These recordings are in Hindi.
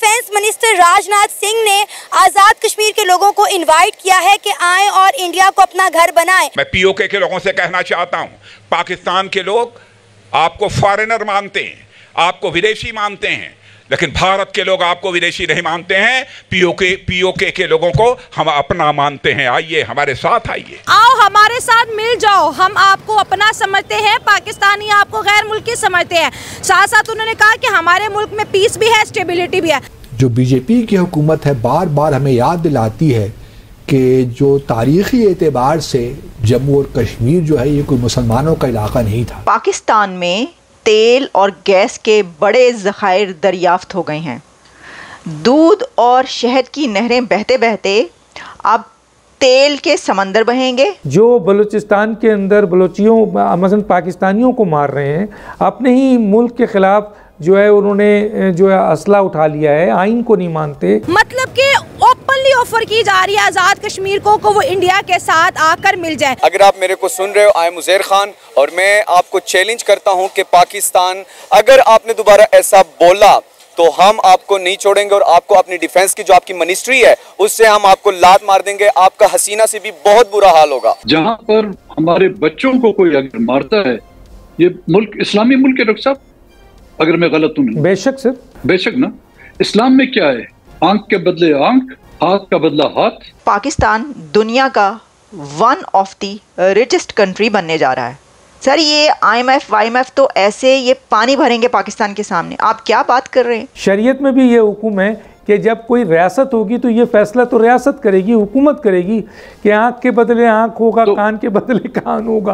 डिफेंस मिनिस्टर राजनाथ सिंह ने आज़ाद कश्मीर के लोगों को इनवाइट किया है कि आएं और इंडिया को अपना घर बनाएं। मैं पीओके के लोगों से कहना चाहता हूं, पाकिस्तान के लोग आपको फॉरेनर मानते हैं, आपको विदेशी मानते हैं, लेकिन भारत के लोग आपको विदेशी नहीं मानते हैं। पीओके के लोगों को हम अपना मानते हैं। आइए हमारे साथ, आइए, आओ हमारे साथ मिल जाओ। हम आपको अपना समझते हैं, पाकिस्तानी आपको गैर मुल्की समझते हैं। साथ साथ उन्होंने कहा कि हमारे मुल्क में पीस भी है, स्टेबिलिटी भी है। जो बीजेपी की हुकूमत है बार बार हमें याद दिलाती है कि जो तारीखी एतबार से जम्मू और कश्मीर जो है ये कोई मुसलमानों का इलाका नहीं था। पाकिस्तान में तेल और गैस के बड़े ज़खायर दरियाफ्त हो गए हैं। दूध और शहद की नहरें बहते बहते अब तेल के समंदर बहेंगे। जो बलूचिस्तान के अंदर बलोचियों मसलन पाकिस्तानियों को मार रहे हैं, अपने ही मुल्क के ख़िलाफ़ जो है उन्होंने जो है असला उठा लिया है, आइन को नहीं मानते। मतलब कि ओपनली ऑफर की जा रही है आज़ाद कश्मीर को वो इंडिया के साथ आकर मिल जाए। अगर आप मेरे को सुन रहे हो, आई एम उज़ैर खान, और मैं आपको चैलेंज करता हूं कि पाकिस्तान, अगर आपने दोबारा ऐसा बोला तो हम आपको नहीं छोड़ेंगे और आपको अपनी डिफेंस की जो आपकी मिनिस्ट्री है उससे हम आपको लात मार देंगे। आपका हसीना से भी बहुत बुरा हाल होगा। जहां पर हमारे बच्चों को कोई अगर मारता है, ये मुल्क इस्लामी मुल्क है डॉक्टर साहब, अगर मैं गलत हूं नहीं। बेशक सर, बेशक ना। इस्लाम में क्या है? आंख के बदले आंख, हाथ का बदला हाथ। पाकिस्तान दुनिया का one of the richest country बनने जा रहा है। सर ये IMF वाईएमएफ तो ऐसे ये पानी भरेंगे पाकिस्तान के सामने। आप क्या बात कर रहे हैं? शरीयत में भी ये हुक्म है कि जब कोई रियासत होगी तो ये फैसला तो रियासत करेगी, हुकूमत करेगी कि आंख के बदले आंख होगा, कान के बदले कान होगा।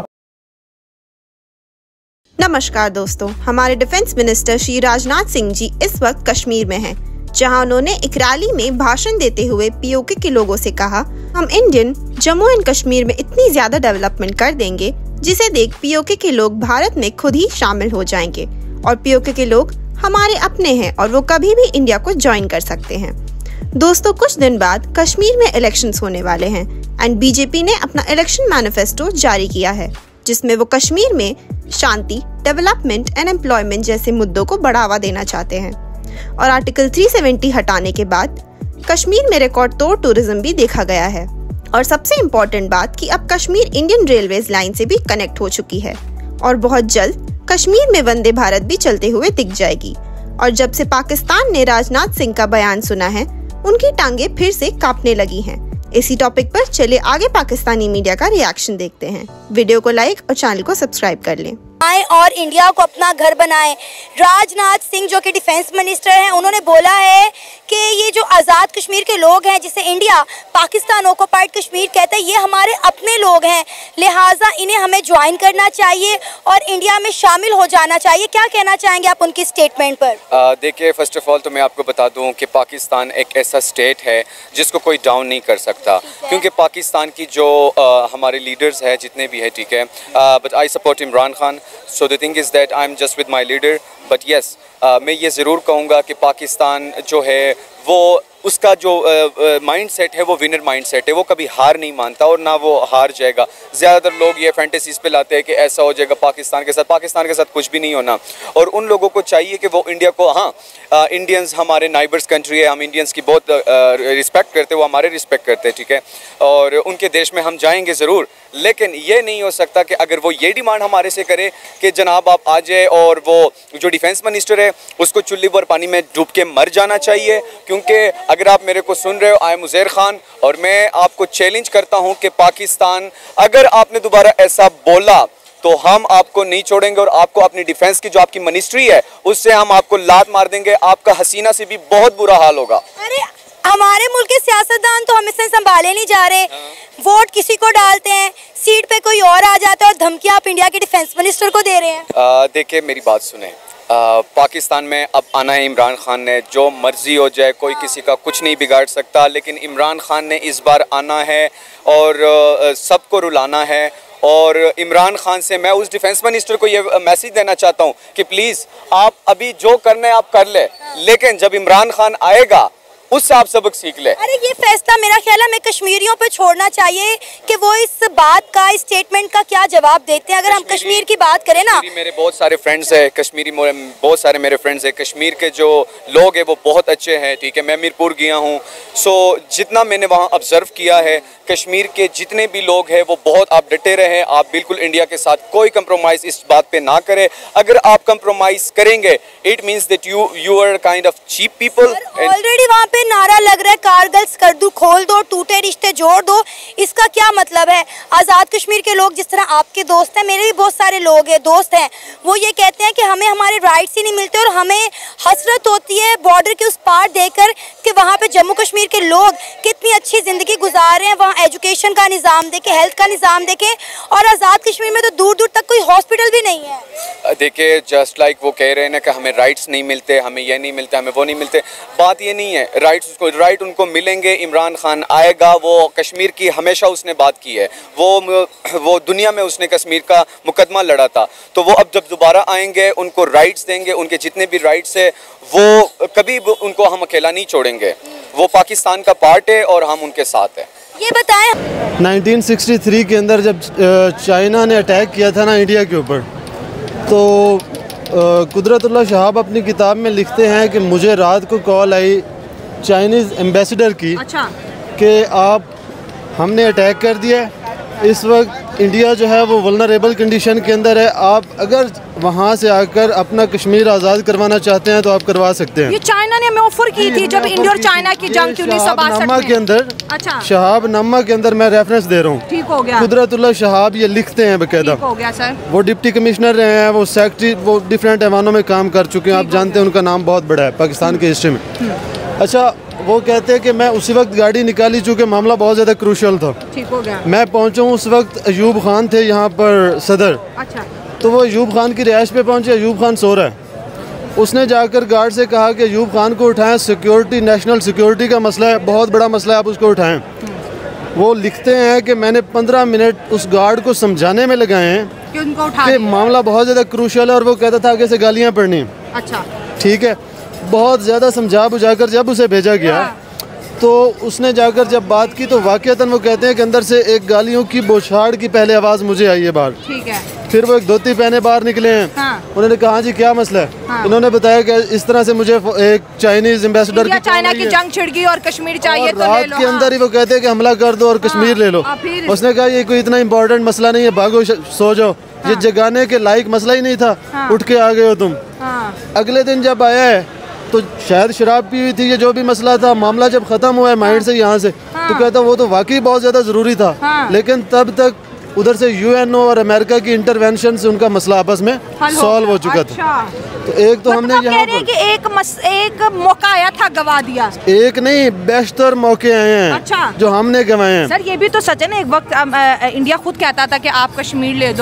नमस्कार दोस्तों, हमारे डिफेंस मिनिस्टर श्री राजनाथ सिंह जी इस वक्त कश्मीर में हैं, जहां उन्होंने एक रैली में भाषण देते हुए पीओके के लोगों से कहा, हम इंडियन जम्मू एंड कश्मीर में इतनी ज्यादा डेवलपमेंट कर देंगे जिसे देख पीओके के लोग भारत में खुद ही शामिल हो जाएंगे और पीओके के लोग हमारे अपने हैं और वो कभी भी इंडिया को ज्वाइन कर सकते हैं। दोस्तों, कुछ दिन बाद कश्मीर में इलेक्शंस होने वाले हैं एंड बीजेपी ने अपना इलेक्शन मैनिफेस्टो जारी किया है, जिसमें वो कश्मीर में शांति, डेवलपमेंट एंड एम्प्लॉयमेंट जैसे मुद्दों को बढ़ावा देना चाहते हैं। और आर्टिकल 370 हटाने के बाद कश्मीर में रिकॉर्ड तोड़ टूरिज्म भी देखा गया है। और सबसे इम्पोर्टेंट बात कि अब कश्मीर इंडियन रेलवेज लाइन से भी कनेक्ट हो चुकी है और बहुत जल्द कश्मीर में वंदे भारत भी चलते हुए दिख जाएगी। और जब से पाकिस्तान ने राजनाथ सिंह का बयान सुना है, उनकी टांगे फिर से कांपने लगी हैं। इसी टॉपिक पर चलिए आगे पाकिस्तानी मीडिया का रिएक्शन देखते हैं। वीडियो को लाइक और चैनल को सब्सक्राइब कर लें। आएं और इंडिया को अपना घर बनाएं। राजनाथ सिंह जो कि डिफेंस मिनिस्टर हैं, उन्होंने बोला है कि ये जो आज़ाद कश्मीर के लोग हैं, जिसे इंडिया पाकिस्तान ऑक्युपाइड कश्मीर कहता है, ये हमारे अपने लोग हैं, लिहाजा इन्हें हमें ज्वाइन करना चाहिए और इंडिया में शामिल हो जाना चाहिए। क्या कहना चाहेंगे आप उनकी स्टेटमेंट पर? देखिए, फर्स्ट ऑफ ऑल तो मैं आपको बता दूं कि पाकिस्तान एक ऐसा स्टेट है जिसको कोई डाउन नहीं कर सकता, क्योंकि पाकिस्तान की जो हमारे लीडर्स हैं जितने भी हैं, ठीक है, but I support Imran Khan. So the thing is that I'm just with my leader, but yes, मैं ये ज़रूर कहूँगा कि पाकिस्तान जो है वो उसका जो माइंड सेट है वो विनर माइंड सेट है। वो कभी हार नहीं मानता और ना वो हार जाएगा। ज़्यादातर लोग ये फैंटेसीज पे लाते हैं कि ऐसा हो जाएगा पाकिस्तान के साथ। पाकिस्तान के साथ कुछ भी नहीं होना। और उन लोगों को चाहिए कि वो इंडिया को, हाँ, इंडियंस हमारे नाइबर्स कंट्री है, हम इंडियंस की बहुत रिस्पेक्ट करते हैं, वो हमारे रिस्पेक्ट करते हैं, ठीक है, और उनके देश में हम जाएंगे ज़रूर। लेकिन ये नहीं हो सकता कि अगर वो ये डिमांड हमारे से करे कि जनाब आप आ जाए और वो जो डिफेंस मिनिस्टर है उसको चुल्ली पर पानी में डूब के मर जाना चाहिए। क्योंकि अगर आप मेरे को सुन रहे हो, आई एम उज़ैर खान, और मैं आपको चैलेंज करता हूं कि पाकिस्तान, अगर आपने दोबारा ऐसा बोला तो हम आपको नहीं छोड़ेंगे और आपको अपनी डिफेंस की जो आपकी मिनिस्ट्री है उससे हम आपको लात मार देंगे। आपका हसीना से भी बहुत बुरा हाल होगा। अरे हमारे मुल्क के सियासतदान तो हमें संभाले नहीं जा रहे। वोट किसी को डालते हैं, सीट पे कोई और आ जाता है और धमकियां आप इंडिया के डिफेंस मिनिस्टर को दे रहे हैं। देखिए, मेरी बात सुने, पाकिस्तान में अब आना है इमरान खान ने, जो मर्जी हो जाए, कोई किसी का कुछ नहीं बिगाड़ सकता। लेकिन इमरान खान ने इस बार आना है और सबको रुलाना है। और इमरान खान से मैं उस डिफेंस मिनिस्टर को ये मैसेज देना चाहता हूँ कि प्लीज़ आप अभी जो करना है आप कर ले, लेकिन जब इमरान खान आएगा उससे आप सबक सीख ले। अरे ये फैसला मेरा ख्याल है हमें कश्मीरियों पे छोड़ना चाहिए कि वो इस बात का, इस स्टेटमेंट का क्या जवाब देते हैं। अगर हम कश्मीर की बात करें ना, मेरे बहुत सारे फ्रेंड्स हैं कश्मीरी, बहुत सारे मेरे फ्रेंड्स हैं कश्मीर के, जो लोग हैं वो बहुत अच्छे हैं, ठीक है। मैं मीरपुर गया हूँ, सो जितना मैंने वहाँ ऑब्जर्व किया है, कश्मीर के जितने भी लोग हैं वो बहुत, आप डटे रहें, आप बिल्कुल इंडिया के साथ कोई कंप्रोमाइज़ इस बात पे ना करें। अगर आप कंप्रोमाइज़ करेंगे it means that you are kind of cheap people. Already वहाँ पे नारा लग रहा है कारगिल स्कर्दू खोल दो, टूटे रिश्ते जोड़ दो। इसका क्या मतलब है? आज़ाद कश्मीर के लोग, जिस तरह आपके दोस्त हैं, मेरे भी बहुत सारे लोग हैं, दोस्त हैं, वो ये कहते हैं कि हमें हमारे राइट्स ही नहीं मिलते और हमें हसरत होती है बॉर्डर के उस पार देखकर कि वहाँ पे जम्मू कश्मीर के लोग कितनी अच्छी ज़िंदगी गुजार रहे हैं। वहाँ एजुकेशन का निज़ाम देखें, हेल्थ का निज़ाम देखें, और आज़ाद कश्मीर में तो दूर दूर तक कोई हॉस्पिटल भी नहीं है। देखिए, जस्ट लाइक वो कह रहे हैं ना कि हमें राइट्स नहीं मिलते, हमें ये नहीं मिलता, हमें वो नहीं मिलते। बात ये नहीं है, राइट उनको मिलेंगे। इमरान खान आएगा, वो कश्मीर की हमेशा उसने बात की है, वो दुनिया में उसने कश्मीर का मुकदमा लड़ा था, तो वो अब जब दोबारा आएंगे उनको राइट्स देंगे, उनके जितने भी राइट्स है वो कभी उनको हम अकेला नहीं छोड़ेंगे। वो पाकिस्तान का पार्ट है और हम उनके साथ हैं। ये बताएं, 1963 के अंदर जब चाइना ने अटैक किया था ना इंडिया के ऊपर, तो कुदरतुल्लाह शहाब अपनी किताब में लिखते हैं कि मुझे रात को कॉल आई चाइनीज़ एम्बेसडर की, अच्छा, कि आप हमने अटैक कर दिया, इस वक्त इंडिया जो है वो वल्नरेबल कंडीशन के अंदर है, आप अगर वहाँ से आकर अपना कश्मीर आज़ाद करवाना चाहते हैं तो आप करवा सकते हैं। ये चाइना ने हमें ऑफर की थी जब इंडिया और चाइना की जंग थी 1962 के अंदर। अच्छा, शहाबनामा के अंदर मैं रेफरेंस दे रहा हूँ, ठीक हो गया। कुदरतुल्लाह शहाब ये लिखते हैं बकायदा, ठीक हो गया सर। वो डिप्टी कमिश्नर रहे हैं, वो सेक्रेटरी, वो डिफरेंट ऐवानों में काम कर चुके हैं, आप जानते हैं उनका नाम बहुत बड़ा है पाकिस्तान की हिस्ट्री में। अच्छा, वो कहते हैं कि मैं उसी वक्त गाड़ी निकाली चूँकि मामला बहुत ज़्यादा क्रूशल था, ठीक हो गया। मैं पहुँचा हूँ, उस वक्त अयूब खान थे यहाँ पर सदर। अच्छा, तो वो अयूब खान की रिहाइश पे पहुँचे, अयूब खान सो रहा है। उसने जाकर गार्ड से कहा कि अयूब खान को उठाएं, सिक्योरिटी, नेशनल सिक्योरिटी का मसला है, बहुत बड़ा मसला है, आप उसको उठाएं। वो लिखते हैं कि मैंने 15 मिनट उस गार्ड को समझाने में लगाए हैं कि उनको उठा कि मामला बहुत ज़्यादा क्रूशल है, और वो कहता था आगे से गालियाँ पड़नी। अच्छा, ठीक है, बहुत ज़्यादा समझा बुझाकर जब उसे भेजा गया, तो उसने जाकर जब बात की तो वाकईतन वो कहते हैं कि अंदर से एक गालियों की बौछार की पहले आवाज़ मुझे आई है बाहर। ठीक है। फिर वो एक धोती पहने बाहर निकले हैं। हाँ। उन्होंने कहा जी क्या मसला है? हाँ। इन्होंने बताया कि इस तरह से मुझे एक चाइनीज एम्बेसडर की चाइना की जंग छिड़ गई और कश्मीर चाहिए तो रात के अंदर ही वो कहते हैं कि हमला कर दो और कश्मीर ले लो। उसने कहा ये कोई इतना इम्पोर्टेंट मसला नहीं है, भागो सो जाओ, ये जगाने के लायक मसला ही नहीं था, उठ के आ गए हो तुम। अगले दिन जब आया है तो शायद शराब पी हुई थी, ये जो भी मसला था, मामला जब खत्म हुआ है माइंड से यहाँ से, तो कहता वो तो वाकई बहुत ज्यादा जरूरी था, लेकिन तब तक उधर से यूएनओ और अमेरिका की इंटरवेंशन से उनका मसला आपस में सॉल्व हो चुका था। तो एक तो हमने यहाँ पर एक मौका आया था, गवा दिया। एक नहीं, बेशतर मौके आए हैं। अच्छा। जो हमने गंवाए हैं। सर ये भी तो सच है ना, एक वक्त इंडिया खुद कहता था कि आप कश्मीर ले दो।